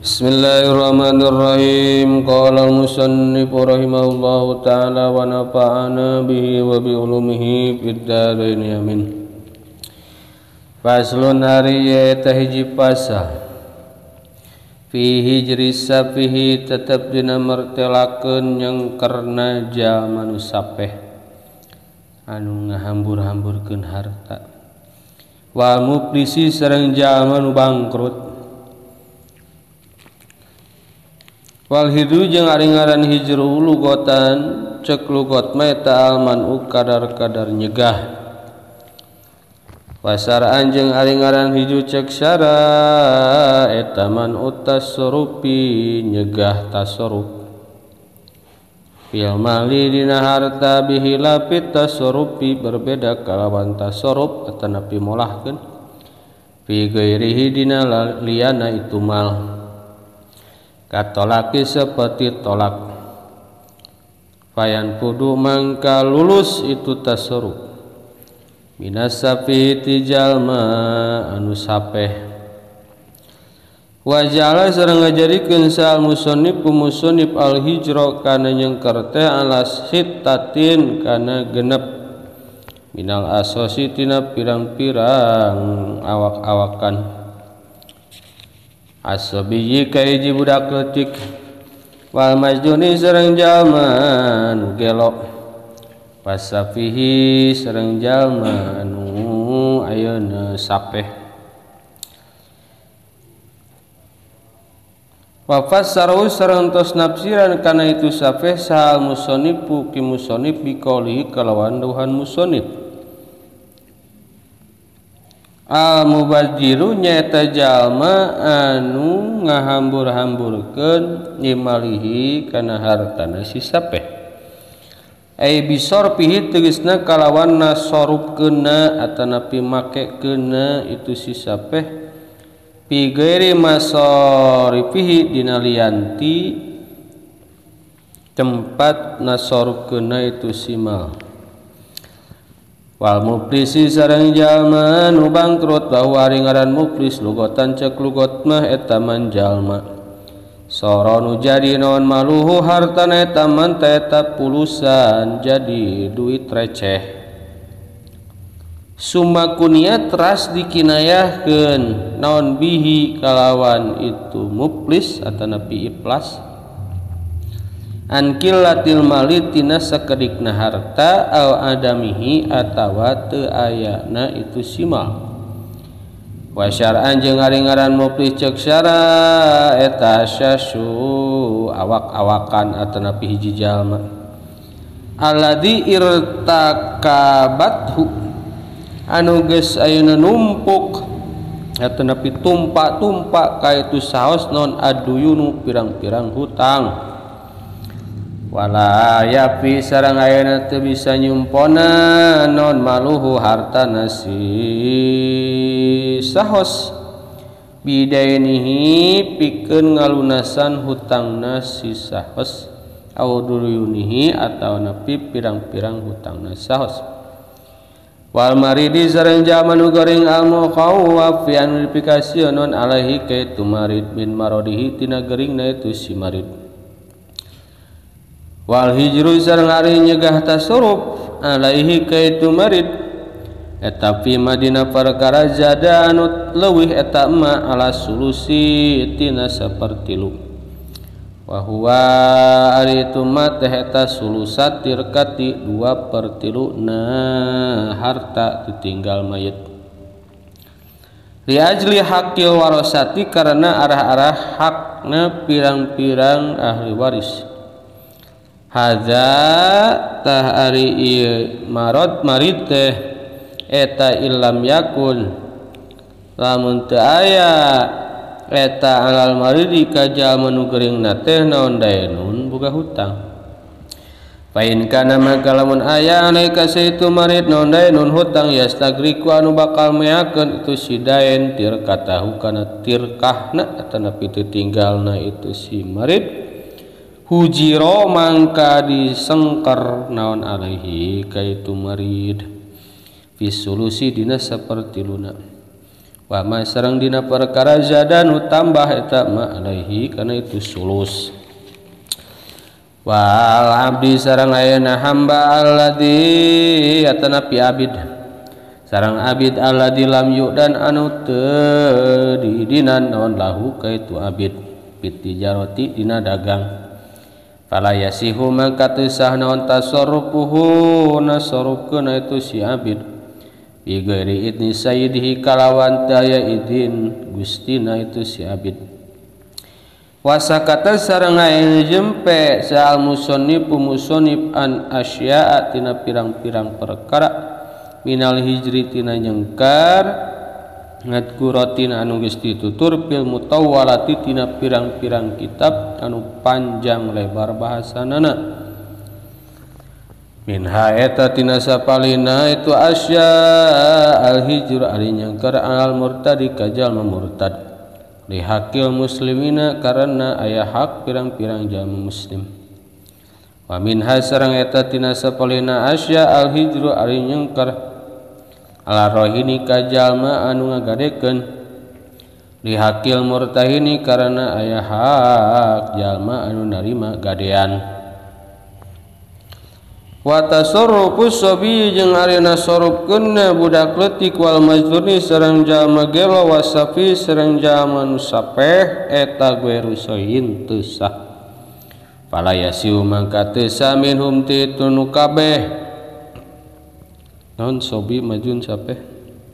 Bismillahirrahmanirrahim. Qala al-musannif rahimahullahu ta'ala wa nafa'ana bihi wa bi ulumihi fid dharain amin. Faslun hari eta hiji pasah fi hijri safihi tetep dina martelakeun nyengkerna jalma nu sapeh anu ngahambur-hamburkeun harta wal muflisi sareng jalma nu bangkrut. Wal hidru jeung ari ngaran hijru lugotan cek lugot mah eta almanu kadar-kadar nyegah. Wasaraan jeung ari ngaran hijru cek syara eta man utasorupi nyegah tasoruf. Fil mali dina harta bihilafit tasorupi berbeda kalawan tasoruf atanapi molahkeun. Fi ghairihi dina liyana itu mal. Katolaki seperti tolak fayan kudu mangka lulus itu tasarruf minas safi jalma anu sapeh wajala sareng ngajadikeun sal musannif musannif al hijra kana nyengker teh ala sittatin kana genep minal asosi tina pirang-pirang awak-awakan asabiyi kaiji budak leutik wal majnuni sareng jalma anu gelo wasafihi sareng jalma anu ayeuna sapeh wa fassaru sareng tos nafsiran kana itu sapeh sahal musonnifu ki musonnif biqauli kalawan dauhan musonnif al mubazziru nyaeta jalma anu ngahambur-hamburkeun nimalihi kana hartana si sapeh ai bisorpihi tegasna kalawan nasorupkeunna atanapi makekeunna itu si sapeh pi ghairi masorifihi dina lianti tempat nasorupkeunna itu si mal. Wal muflisi sareng jalma nu bangkrut bahwa ari ngaran muflis lugotan cek lugot mah eta man jalma soro nu jadi naon maluhu hartana eta man eta pulusan jadi duit receh summa kunia teras dikinayahkeun naon bihi kalawan itu muflis atanapi iflas an killatil mali tina sakedikna harta au adamihi atawa teu ayana itu simal wa syar'an jeung ari ngaran muflis cek syara eta syasyu awak-awakan atanapi hiji jalma alladzi irtakabathu anu geus ayeuna numpuk atanapi tumpak-tumpak ka itu saos naon aduyunu pirang-pirang hutang wala yafi sareng ayeuna teu bisa nyumpona non maluhu hartana si sahos bidainihi pikeun ngalunasan hutangna si sahos au duruyunihi atawa napi pirang-pirang hutangna sahos wal maridi sareng jalma nu goreng al muqawwaf fi amplifikasi non alaihi kaitu marid min maradihi tina geringna itu si marid wal hijru sareng ari nyegah tasarruf alaihi kaitu marid eta fi madina perkara zada anu leuwih eta ma ala sulusi tina sapertilu wa huwa ari itu ma teh eta sulusat tirkati 2/3 na harta ditinggal mayit li ajli haqqil warasati karena arah-arah hakna pirang-pirang ahli waris hadza tah ari ieu marid teh eta illam yakun lamun teu aya eta alal maridi ka jalma nu geuringna teh naon daenun boga hutang pain kana maka lamun aya alaika saitu marid naon daenun hutang yastagriku anu bakal meakeun itu si daen tirkatahu kana tirkahna atanapi teu tinggalna itu si marid hujiro mangka disengker naon alaihi kaitu marid fi sulusi dina sapertiluna wa ma sareng dina perkara zada nu tambah eta ma alaihi kana itu sulus. Wal abdi sareng ayeuna hamba alladzi atanapi abid sareng abid alladzi lam yu'dan anu teu diidinan naon lahu ka itu abid fit tijarati dina dagang. Fala yasihu maka teu sah naon tasarrufuhu nasarrufkeun itu si abid bi ghairi idni sayyidihi kalawan teu aya izin gustina itu si abid. Wasakata sareng aya jempe sal musannifu musannif an asya'a tina pirang-pirang perkara minal hijri tina nyengkar ngadkuratin anu geus ditutur fil mutawwalati tina pirang-pirang kitab anu panjang lebar bahasanana. Minha eta tina sapalina itu asya al-hijr ari nyangkar al murtadi ka jalma murtad li hakil muslimina karena aya hak pirang-pirang jalma muslim. Wa minha sareng eta tina sapalina asya al-hijr ari nyangkar ala rohini ka jalma anu ngagadekeun li hakil murtahini karena aya hak jalma anu narima gadean. Wa tasarrufus sabi jeung arina sarupkeunna budak leutik wal majnuni sareng jalma gelo wasafi sareng jalma nu sapeh eta gueru soin teu sah. Fala yasiu mangka teu sah minhum ti nu kabeh naon sabi majun sapeh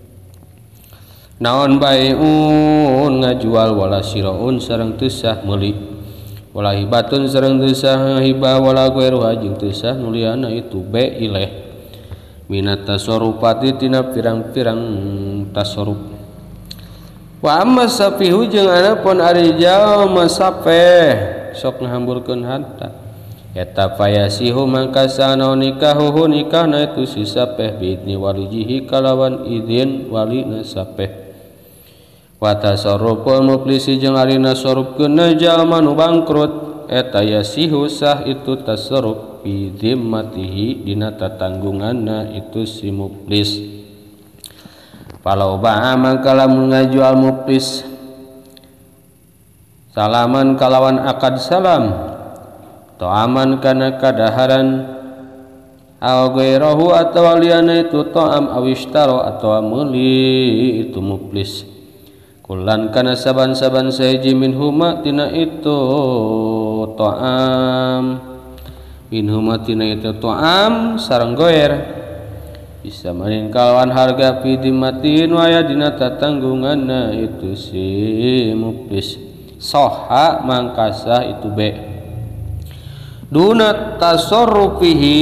naon baiun ngajual wala siraun sareng teu sah meuli wala hibatun sareng teu sah hibah wala gueru jeung teu sah nuliana itu be ileh minat tasarrufati tina pirang-pirang tasarruf. Wa amma safihu jeung anapun ari jalma sapeh sok ngahamburkeun harta eta fayasihu mangka sanaon nikahuhu nikahna itu si sapeh biidni walijihi kalawan izin walina sapeh. Wa tasarruful muflisi jeung ari nasarrufkeunna jalma nu bangkrut eta yasihu sah itu tasarruf fi zimmatihi dina tatanggunganna itu si muflis. Falau ba'a mangka lamun ngajual muflis salaman kalawan akad salam ta'aman kana kadaharan aw ghairahu atawa liana itu ta'am awishtaro atawa meuli itu muflis kulan kana saban-saban saeji minhuma tina itu ta'am minhuma tina itu ta'am sareng goer bisa manin kalawan harga fi dimatin waya dina tatanggunganna itu si muflis soha mangkasa itu be duna tasarrufihi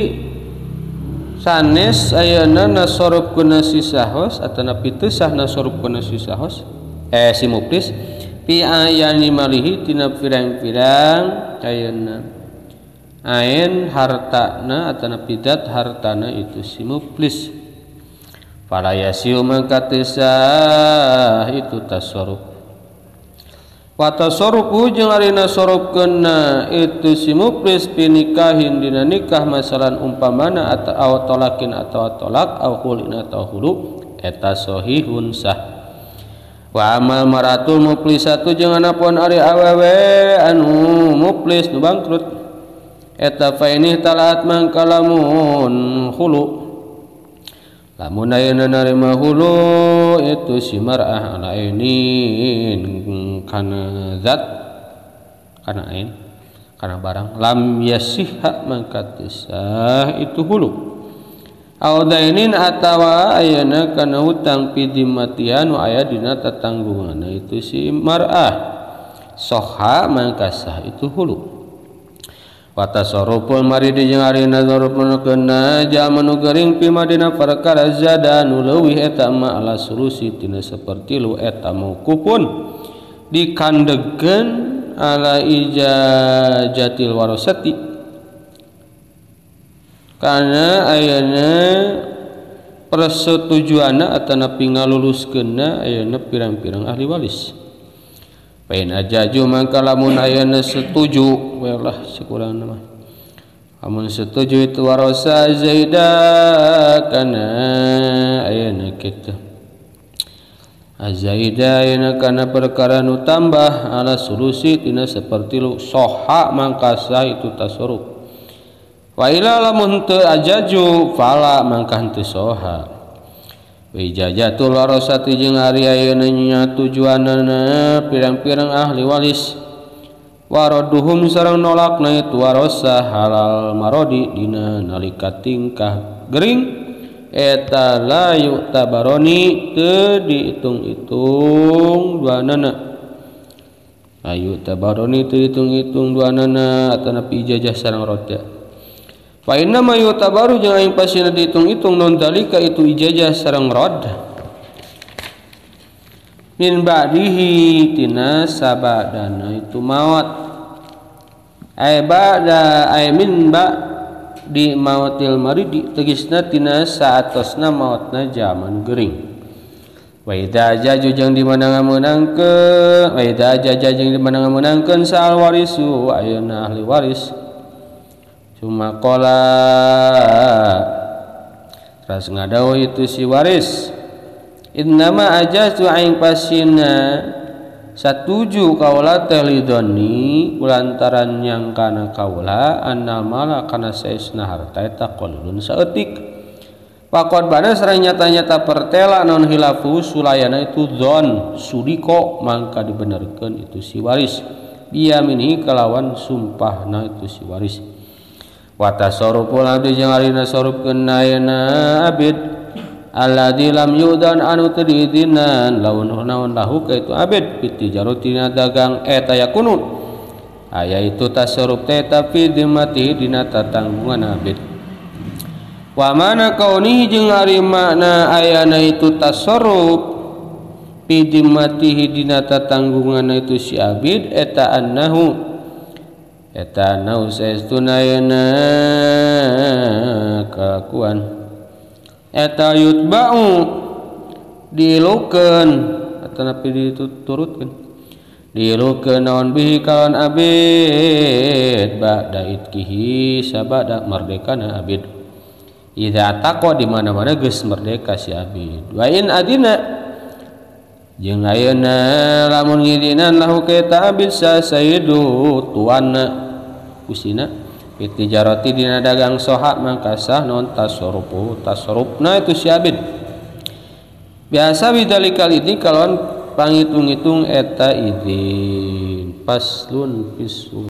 sanes ayeuna nasarrufkeun si sahos atanapi teu sah nasarrufkeun si sahos si muflis fi ayani malihi tina pirang-pirang ayeuna ain hartana atanapi dat hartana itu si muflis. Fala yasiu mangka teu sah itu tasarruf. Wa tasarrufu jeung ari nasarrufkeunna itu si muflis fi nikahin dina nikah masalan umpamana atawa tolakin atawa tolak aw khulin atawa khulu eta sahihun sah. Wa amal maratul muflisatu jeung anapun ari awewe anu muflis nu bangkrut eta fa ini talaat mangka lamun khulu lamun ayeuna narima hulu itu si mar'ah ala ainin kana zat kana ain kana barang lam yasihha mangka teu sah itu hulu aw dainin atawa ayeuna kana hutang fi dimmatian wa aya dina tatanggunganna itu si mar'ah soha mangka sah itu hulu. Wa tasarruful maridi jeung ari nasarrufkeunna jalma nu geuring fi madina perkara zada nu leuwih eta ma ala sulusi tina sapertilu eta mauqufun dikandegkeun ala ijazatil warasati kana ayeuna persetujuanna atanapi ngaluluskeunna ayeuna pirang-pirang ahli waris. Pain ajaju mangka lamun ayeuna setuju welah sakurangna mah amun setuju itu warasa zaida kana ayeuna kitu azaidaina kana perkara nu tambah ala sulusi tina sapertilu soha mangka sah itu tasarruf. Wa ila lamun teu ajaju fala mangka henteu soha. Wa ijazatul warasati jeung ari ayeuna nya tujuanna pirang-pirang ahli waris waraduhum sareng nolakna itu warasa halal marodi dina nalika tingkah gering eta la yu'tabaroni teu diitung-itung duanana. Ayu tabaroni teu diitung-itung duanana atanapi ijazah sareng rodda. Fa inna ma yu'tabaru jeung aing pasina diitung-itung non dalika itu ijazah sareng rod min ba'dihi tina sabadana itu maut ay ba'da ay min di mautil maridi tegisna tina saatosna mautna zaman gering. Wa idza jaju jeung di mana ngameunangkeun wa idza jaja jeung di mana ngameunangkeun sal warisu ayeuna ahli waris cuma qala ras ngadawuh itu si waris innama ajaztu aing pasina satuju kaula teh lidoni kulantaran yang kana kaula annal mala kana saesna harta eta qalun saeutik faqad bana sareng nyata-nyata pertela non hilafu sulayana itu dzon sudiko mangka dibenerkeun itu si waris biyamini kalawan sumpahna itu si waris wa tasarruful abdi jeung ari nasarrufkeun ayeuna abid alladzi lam yudan anu teu diizinan laun naon lahu ka itu abid pitijarotina dagang eta yakunu aya itu tasarruf teh tapi dimati dina tatanggungan abid. Wa mana kaunihi jeung ari makna ayana itu tasarruf pidimatihi dina tatanggungan itu si abid eta annahu saestuna ayeuna kalakuan eta yutba'u dilukeun atanapi diturutkeun dilukeun naon bihi kawan abid ba'da itkihi sabada merdekana abid idza taqa di mana-mana geus merdeka si abid. Wa in adina jeung ayeuna lamun ngidinan lahu ka eta abid sa sayyidu tuanna kusina pitijarati dina dagang soha mangka sah non tasarrufna itu si abid biasa bidalikal ini kalon pangitung-itung eta idin paslun pisu